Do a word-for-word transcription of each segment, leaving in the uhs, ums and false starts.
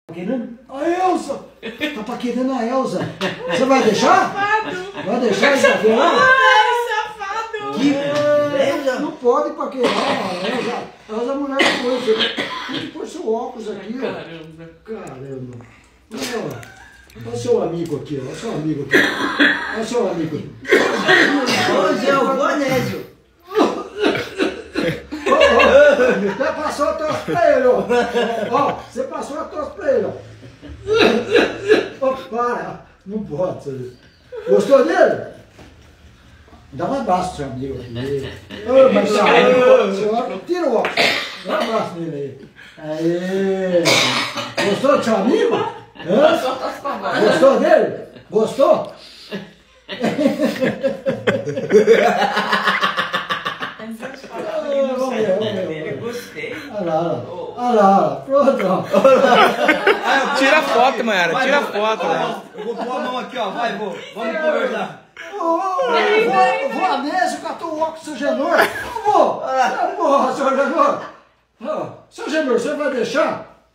Paquerando? A Elza! Tá paquerando a Elza. Você vai deixar? Safado! Vai deixar ele paquerar? Ai, safado! Que Elza? Não pode paquerar a Elza. A Elza é mulher de coisa. Tem que pôr seu óculos aqui, ó. Caramba! Caramba! Olha lá. Olha o seu amigo aqui, ó. Olha o seu amigo aqui. Olha o seu amigo aqui. Hoje é o Anesio. Você passou a tosse pra ele, ó. Ó, você passou a tosse pra ele, ó. Ó, para. Não pode, sabe? Gostou dele? Dá um abraço pro seu amigo aqui. Ô, mas senhora, tira o óculos. Dá um abraço nele aí. Aê! Gostou do seu amigo? Hã? Gostou dele? Gostou? Vamos ver, vamos ver. Eu gostei. Olha lá, olha lá, pronto, ó. Tira a foto, Mayara, tira a foto. Né? Eu vou pôr a mão aqui, ó. Vai, vou. Vamos conversar. Ô, ô, vou Anesio, catou o óculos do seu Agenor. Não vou. Não vou, seu Agenor. Ó, seu Agenor, você vai deixar?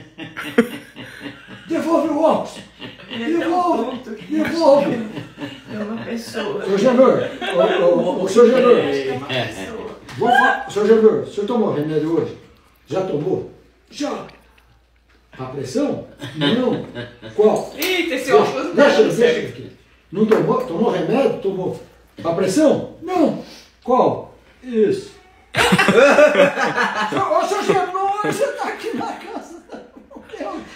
Devolve o óculos. Devolve. Devolve. É uma pessoa. Seu Agenor, ô, ô, seu Agenor. É uma pessoa. Vou falar, seu Agenor, o senhor tomou remédio hoje? Já tomou? Já. A pressão? Não. Qual? Eita, esse óculos não Deixa, tá deixa certo. aqui. Não tomou? Tomou remédio? Tomou. A pressão? Não. Qual? Isso. Ô, seu Agenor, você tá aqui na casa.